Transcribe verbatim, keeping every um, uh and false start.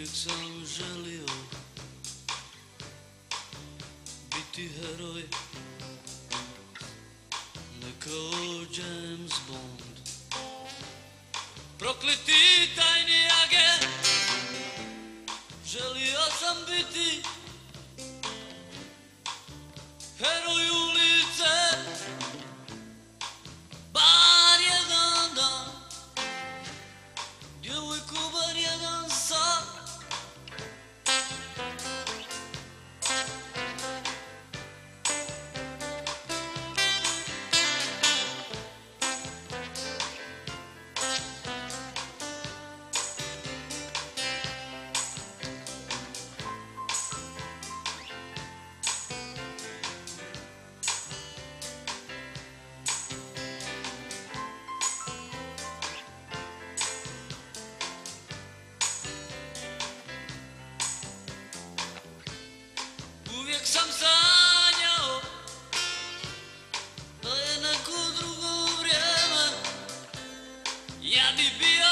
Uvijek sam želio biti heroj, ne kao James Bond. Prokleti tajni agent, želio sam biti heroj ulice, bar jedan dan, djevojku bar jedan sat. Uvijek sam sanjao da je neko drugo vrijeme, ja bi bio